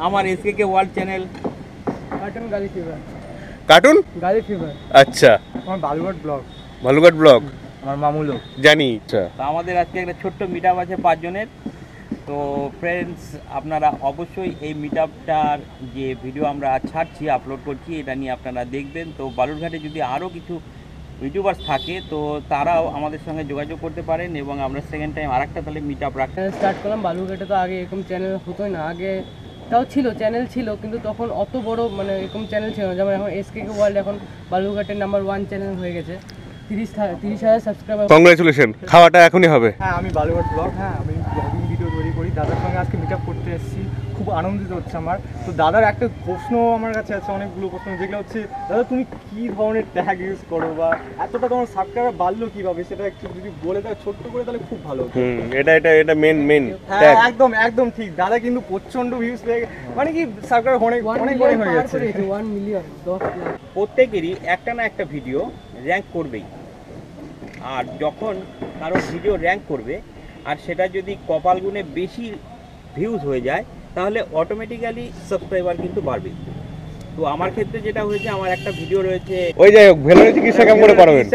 আমার SKK world channel. Cartoon গালি fever. Cartoon গালি ফিভার। আচ্ছা। আমার বালুঘাট ব্লগ। বালুরঘাট ব্লগ। আমার মামু লোক। জানি। আচ্ছা। তো আমাদের আজকে একটা ছোট্ট মিটআপ আছে 5 জনের। তো ফ্রেন্ডস, আপনারা অবশ্যই এই মিটআপটার যে ভিডিও আমরা ছাড়ছি, আপলোড করছি, এটা নিয়ে আপনারা দেখবেন। তো বালুরঘাটে যদি আরও কিছু ইউটিউবার্স থাকে তো তারাও আমাদের সঙ্গে যোগাযোগ করতে পারেন এবং আমরা সেকেন্ড টাইম আরেকটা তাহলে মিটআপ রাখতে স্টার্ট করলাম। বালুরঘাটে তো আগে এরকম চ্যানেল হতোই না, আগে তাও ছিল, চ্যানেল ছিল, কিন্তু তখন অত বড় মানে এরকম চ্যানেল ছিল না। যেমন এখন SKK ওয়ার্ল্ড এখন বালুরঘাটের নাম্বার 1 চ্যানেল হয়ে গেছে, 30,000 সাবস্ক্রাইবার। কংগ্রেচুলেশন। খাওয়াটা এখনই হবে। হ্যাঁ, আমি বালুরঘাট ব্লগ। হ্যাঁ, আমি ব্লগিং ভিডিও তৈরি করি। দাদার সঙ্গে আজকে মিট আপ করতে এসেছি, খুব আনন্দিত হচ্ছে আমার। তো দাদার একটা প্রশ্ন আমার কাছে আছে, অনেকগুলো প্রশ্ন, যেগুলো হচ্ছে দাদা তুমি কী ধরনের ট্যাগ ইউজ করো বা এতটা তোমার সাবস্ক্রাইবার বাড়লো কীভাবে, সেটা একটু যদি বলে দেয় ছোট্ট করে তাহলে খুব ভালো। এটা মেন হ্যাঁ, একদম ঠিক। দাদা কিন্তু প্রচণ্ড ভিউজ পেয়ে, মানে কি সাবস্ক্রাইবার অনেক হয়ে গেছে। 1 মিলিয়ন 10 লাখ। প্রত্যেকেরই একটা না একটা ভিডিও র্যাঙ্ক করবেই। আর যখন কারো ভিডিও র্যাঙ্ক করবে আর সেটা যদি কপাল গুণে বেশি ভিউজ হয়ে যায় তাহলে অটোমেটিক্যালি সাবস্ক্রাইবার কিন্তু বাড়বে। তো আমার ক্ষেত্রে যেটা হয়েছে, আমার একটা ভিডিও রয়েছে, ওই যাই হোক, ভেলোরে চিকিৎসা কেমন করে করাবেন,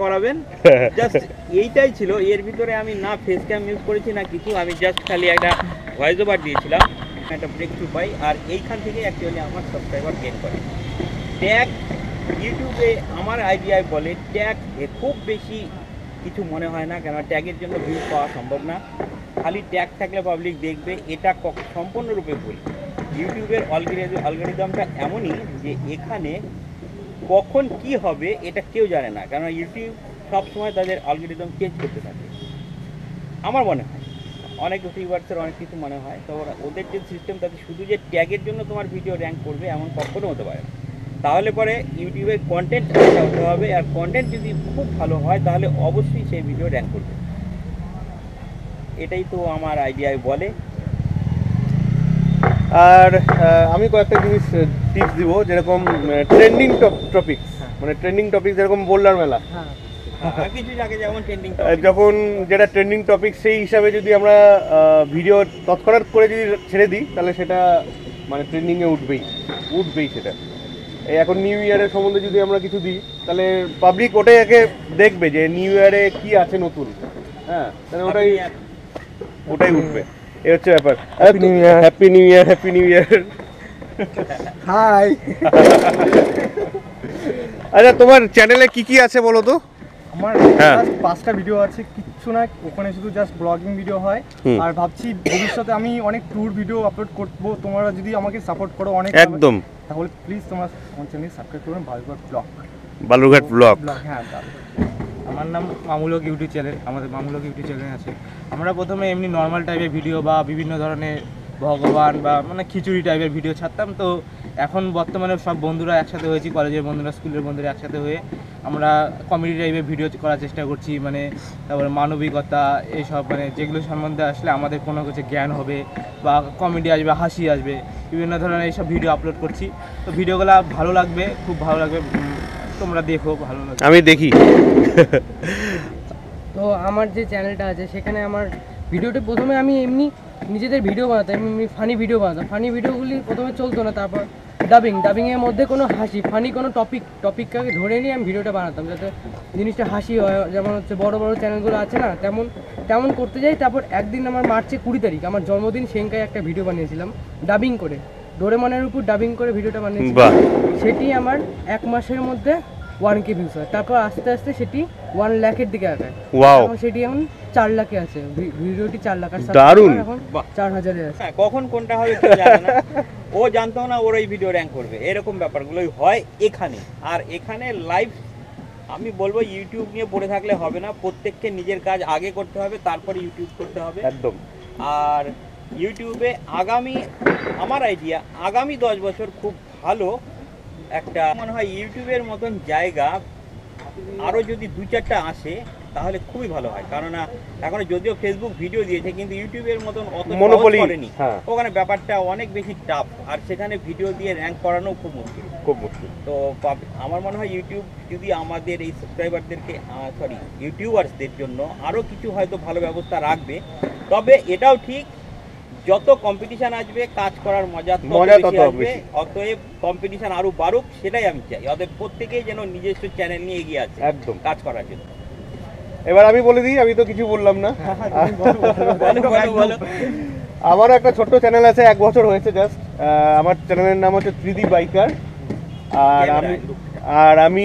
জাস্ট এইটাই ছিল। এর ভিতরে আমি না ফেস ক্যাম ইউজ করেছি না কিছু, আমি জাস্ট খালি একটা ভয়েস ওভার দিয়েছিলাম, একটা ব্রেক থ্রু পাই। আর এইখান থেকে অ্যাকচুয়ালি আমার সাবস্ক্রাইবার গেইন করে। ট্যাগ ইউটিউবে আমার আইডিয়ায় বলে ট্যাগ খুব বেশি কিছু মনে হয় না, কেন ট্যাগের জন্য ভিউজ পাওয়া সম্ভব না। খালি ট্যাগ থাকলে পাবলিক দেখবে, এটা সম্পূর্ণরূপে ভুল। ইউটিউবের অ্যালগরিদমটা এমনই যে এখানে কখন কি হবে এটা কেউ জানে না, কারণ ইউটিউব সবসময় তাদের অ্যালগরিদম চেঞ্জ করতে থাকে। আমার মনে হয় অনেক ইউটিউবার্সের অনেক কিছু মনে হয়, তো ওদের যে সিস্টেম তাদের শুধু যে ট্যাগের জন্য তোমার ভিডিও র্যাঙ্ক করবে এমন কখনো হতে পারে না। তাহলে পরে ইউটিউবের কন্টেন্ট হতে হবে, আর কন্টেন্ট যদি খুব ভালো হয় তাহলে অবশ্যই সেই ভিডিও র্যাঙ্ক করবে। এটাই তো আমার আইডিয়ায় বলে। আর আমি কয়েকটা জিনিস টিপস দিব, যেরকম ট্রেন্ডিং টপিকস, মানে ট্রেন্ডিং টপিক যেরকম বোল্ডার মেলা, কিছু আগে যেমন ট্রেন্ডিং, যখন যেটা ট্রেন্ডিং টপিক সেই হিসাবে যদি আমরা ভিডিও তৎক্ষণাৎ করে যদি ছেড়ে দিই তাহলে সেটা মানে ট্রেন্ডিংয়ে উঠবেই সেটা। এই এখন নিউ ইয়ারের সম্বন্ধে যদি আমরা কিছু দিই তাহলে পাবলিক ওটাই আগে দেখবে যে নিউ ইয়ারে কি আছে নতুন। হ্যাঁ, তাহলে ওটাই উঠবে। এই হচ্ছে ব্যাপার। Happy new year. হাই। আচ্ছা, তোমার চ্যানেলে কি আছে বলো তো? আমার 5টা ভিডিও আছে, কিচ্ছু না, ওখানে শুধু জাস্ট ব্লগিং ভিডিও হয়। আর ভাবছি ভবিষ্যতে আমি অনেক ট্যুর ভিডিও আপলোড করবো। তোমরা যদি আমাকে সাপোর্ট করো অনেক, একদম, তাহলে প্লিজ তোমরা আমার চ্যানেল সাবস্ক্রাইব করবেন, বালুরঘাট ব্লগ। হ্যাঁ, আমার নাম মামু লোক ইউটিউব চ্যানেল, আমাদের মামু লোক ইউটিউব চ্যানেল আছে। আমরা প্রথমে এমনি নর্মাল টাইপের ভিডিও বা বিভিন্ন ধরনের ভগবান বা মানে খিচুড়ি টাইপের ভিডিও ছাড়তাম। তো এখন বর্তমানে সব বন্ধুরা একসাথে হয়েছি, কলেজের বন্ধুরা, স্কুলের বন্ধুরা একসাথে হয়ে আমরা কমেডি টাইপের ভিডিও করার চেষ্টা করছি। মানে তারপরে মানবিকতা, এইসব মানে যেগুলো সম্বন্ধে আসলে আমাদের কোনো কিছু জ্ঞান হবে বা কমেডি আসবে, হাসি আসবে, বিভিন্ন ধরনের এইসব ভিডিও আপলোড করছি। তো ভিডিওগুলো ভালো লাগবে, খুব ভালো লাগবে, তোমরা দেখো, ভালো লাগবে। আমি দেখি। তো আমার যে চ্যানেলটা আছে সেখানে আমার ভিডিওটা প্রথমে আমি এমনি নিজেদের ভিডিও বানাতাম, এমনি ফানি ভিডিও বানাতাম। ফানি ভিডিওগুলি প্রথমে চলতো না, তারপর ডাবিংয়ের মধ্যে কোনো হাসি, ফানি কোনো টপিককে ধরে নিয়ে আমি ভিডিওটা বানাতাম যাতে জিনিসটা হাসি হয়। যেমন হচ্ছে বড় চ্যানেলগুলো আছে না, তেমন করতে যাই। তারপর একদিন আমার মার্চের 20 তারিখ আমার জন্মদিন, সেখানে একটা ভিডিও বানিয়েছিলাম ডাবিং করে, ডোরেমনের উপর ডাবিং করে ভিডিওটা বানিয়েছিলাম। সেটি আমার 1 মাসের মধ্যে 1K ভিউজ হয়। তারপর আস্তে আস্তে সেটি 1 লাখের দিকে আগায়। সেটি এখন 4 লাখে আছে, ভিডিওটি 4 লাখ, আর এখন 4000-এ আছে। কখন কোনটা হবে কেউ জানে না, ও জানতো না ওর এই ভিডিও র্যাঙ্ক করবে, এরকম ব্যাপারগুলোই হয় এখানে। আর এখানে লাইভ আমি বলবো ইউটিউব নিয়ে পড়ে থাকলে হবে না, প্রত্যেককে নিজের কাজ আগে করতে হবে, তারপরে ইউটিউব করতে হবে একদম। আর ইউটিউবে আমার আইডিয়া আগামী 10 বছর খুব ভালো একটা মনে হয় ইউটিউবের মতন জায়গা আরও যদি 2-4টা আসে তাহলে খুবই ভালো হয়। কারণ এখন যদিও ফেসবুক ভিডিও দিয়েছে কিন্তু ইউটিউবের মতন অত মনোপলি করেনি, ওখানে ব্যাপারটা অনেক বেশি টাফ, আর সেখানে ভিডিও দিয়ে র্যাঙ্ক করানো খুব মুশকিল। তো আমার মনে হয় ইউটিউব যদি আমাদের এই সাবস্ক্রাইবারদেরকে ইউটিউবার্সদের জন্য আরও কিছু হয়তো ভালো ব্যবস্থা রাখবে। তবে এটাও ঠিক যত কম্পিটিশন আসবে কাজ করার মজা মজা তত তত আসবে, বেশি। অতএব কম্পিটিশন আরো বাড়ুক সেটাই আমি চাই। অতএব প্রত্যেকেই যেন নিজস্ব চ্যানেল নিয়ে এগিয়ে আসে একদম। কাজ করার জন্য। এবার আমি বলে দিই, আমি তো কিছু বললাম না। বলো। আমারও একটা ছোট্ট চ্যানেল আছে, 1 বছর হয়েছে জাস্ট। আমার চ্যানেলের নাম হচ্ছে 3D বাইকার। আর আমি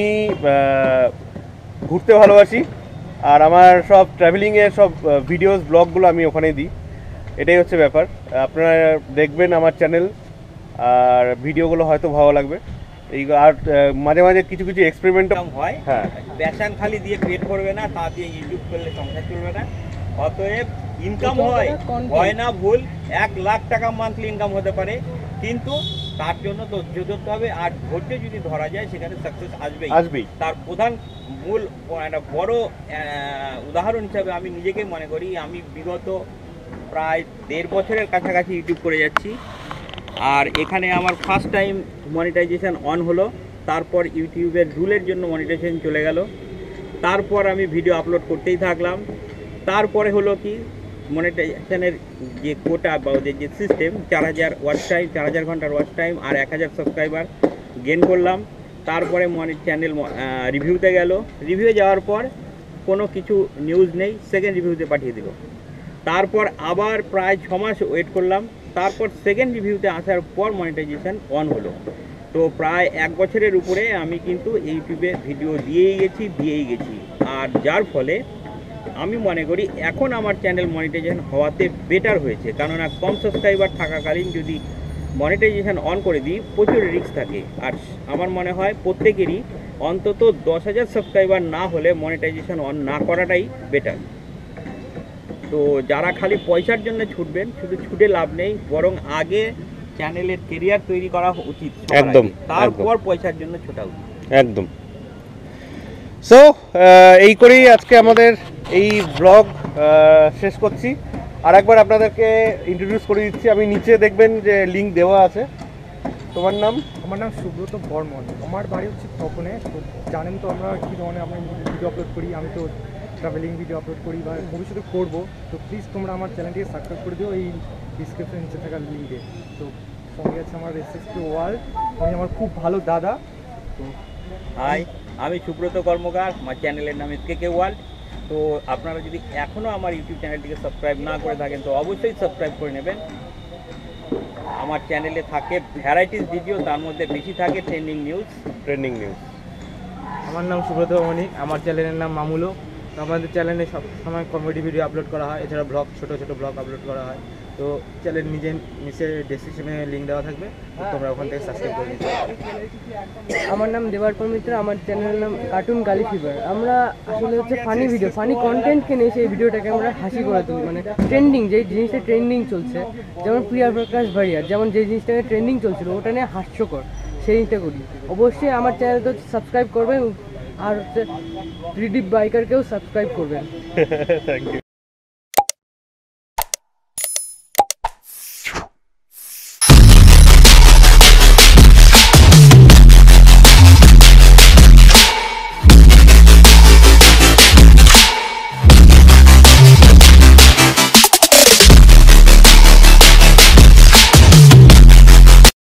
ঘুরতে ভালোবাসি, আর আমার সব ট্রাভেলিংয়ের সব ভিডিওস ব্লগগুলো আমি ওখানেই দিই। এটাই হচ্ছে ব্যাপার। আপনারা দেখবেন আমার চ্যানেল, আর ভিডিওগুলো হয়তো ভালো লাগবে। এই আর মাঝে মাঝে কিছু কিছু এক্সপেরিমেন্ট হয়, হ্যাঁ, প্যাশন খালি দিয়ে ক্রিয়েট করবে না, তা দিয়ে ইউটিউব করলে সংসার চলবে না। অতএব ইনকাম হয়, হয় না ভুল, 1 লাখ টাকা মান্থলি ইনকাম হতে পারে, কিন্তু তার জন্য ধৈর্য ধরতে হবে। আর ধৈর্য যদি ধরা যায় সেখানে সাকসেস আসবেই। তার প্রধান মূল একটা বড় উদাহরণ হিসাবে আমি নিজেকে মনে করি। আমি বিগত প্রায় 1.5 বছরের কাছাকাছি ইউটিউব করে যাচ্ছি, আর এখানে আমার ফার্স্ট টাইম মনিটাইজেশন অন হলো। তারপর ইউটিউবের রুলের জন্য মনিটাইজেশন চলে গেল। তারপর আমি ভিডিও আপলোড করতেই থাকলাম। তারপরে হলো কি, মনিটাইজেশনের যে কোটা বা ওদের যে সিস্টেম, 4000 ওয়াচ টাইম, 4000 ঘন্টার ওয়াচ টাইম আর 1000 সাবস্ক্রাইবার গেইন করলাম। তারপরে চ্যানেল রিভিউতে গেল। রিভিউয়ে যাওয়ার পর কোনো কিছু নিউজ নেই, সেকেন্ড রিভিউতে পাঠিয়ে দিল। তারপর আবার প্রায় 6 মাস ওয়েট করলাম। তারপর সেকেন্ড রিভিউতে আসার পর মনিটাইজেশন অন হলো। তো প্রায় 1 বছরের উপরে আমি কিন্তু ইউটিউবে ভিডিও দিয়েই গেছি। আর যার ফলে আমি মনে করি এখন আমার চ্যানেল মনিটাইজেশন হওয়াতে বেটার হয়েছে। কেননা কম সাবস্ক্রাইবার থাকাকালীন যদি মনিটাইজেশন অন করে দিই, প্রচুর রিস্ক থাকে। আর আমার মনে হয় প্রত্যেকেরই অন্তত 10,000 সাবস্ক্রাইবার না হলে মনিটাইজেশন অন না করাটাই বেটার। তো যারা খালি পয়সার জন্য ছুটবেন, শুধু ছুটে লাভ নেই, বরং আগে চ্যানেলের কেরিয়ার তৈরি করা উচিত একদম, তারপর পয়সার জন্য ছোটা উচিত। একদম। সো এই করেই আজকে আমাদের এই ব্লগ শেষ করছি। আর একবার আপনাদেরকে ইন্ট্রোডিউস করে দিচ্ছি। আমি নিচে দেখবেন যে লিঙ্ক দেওয়া আছে। তোমার নাম? আমার নাম সুব্রত বর্মন। আমার বাড়ি হচ্ছে তপনে। তো জানেন তো আমরা কী ধরনের আমরা ভিডিও আপলোড করি। আমি তো ট্রাভেলিং ভিডিও আপলোড করি বা ভবিষ্যতে করবো। তো প্লিজ তোমরা আমার চ্যানেলটিকে সাবস্ক্রাইব করে দিও এই ডিসক্রিপশন নিচে থাকা লিঙ্কে। তো সঙ্গে আছে আমার SKK ওয়ার্ল্ড, উনি আমার খুব ভালো দাদা। তো হাই, আমি সুব্রত কর্মকার, আমার চ্যানেলের নাম SKK ওয়ার্ল্ড। তো আপনারা যদি এখনও আমার ইউটিউব চ্যানেলটিকে সাবস্ক্রাইব না করে থাকেন তো অবশ্যই সাবস্ক্রাইব করে নেবেন। আমার চ্যানেলে থাকে ভ্যারাইটিস ভিডিও, তার মধ্যে বেশি থাকে ট্রেন্ডিং নিউজ। আমার নাম সুব্রত মণি, আমার চ্যানেলের নাম MAMU LOK। তো আমাদের চ্যানেলে সব সময় কমেডি ভিডিও আপলোড করা হয়, এছাড়া ব্লগ, ছোটো ছোটো ব্লগ আপলোড করা হয়। তো চ্যানেল নিচে ডেসক্রিপশনে লিঙ্ক দেওয়া থাকবে, তোমরা ওখান থেকে সাবস্ক্রাইব করে দিতে পারো। আমার নাম দেবার্পণ মিত্র, আমার চ্যানেলের নাম কার্টুন গালি ফিভার। আমরা আসলে হচ্ছে ফানি ভিডিও, ফানি কন্টেন্টকে নিয়ে সেই ভিডিওটাকে আমরা হাসি করে তুলি। মানে ট্রেন্ডিং যেই জিনিসটা ট্রেন্ডিং চলছে, যেমন প্রিয়া প্রকাশ ভারিয়ার যেমন যে জিনিসটাকে ট্রেন্ডিং চলছিল ওটা নিয়ে হাস্যকর সেই জিনিসটা করি। অবশ্যই আমার চ্যানেলটা সাবস্ক্রাইব করবেন, আর হচ্ছে 3D বাইকারকেও সাবস্ক্রাইব করবেন। Thank you.